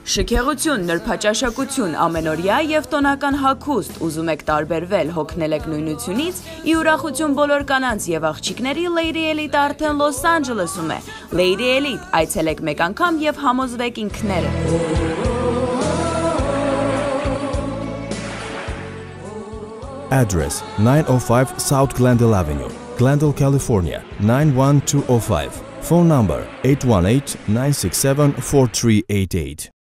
Շքեղություն, նրբաճաշակություն, ամենօրյա եւ տոնական հագուստ, ուզում եք տարբերվել, հոգնել եք նույնությունից, ի ուրախություն բոլոր կանանց եւ աղջիկների Lady Elite արդեն Լոս Անջելեսում է։ Lady Elite, այցելեք մեկ անգամ եւ համոզվեք ինքներդ։ Address 905 South Glendale Avenue, Glendale, California 91205. Phone number 818-967-4388.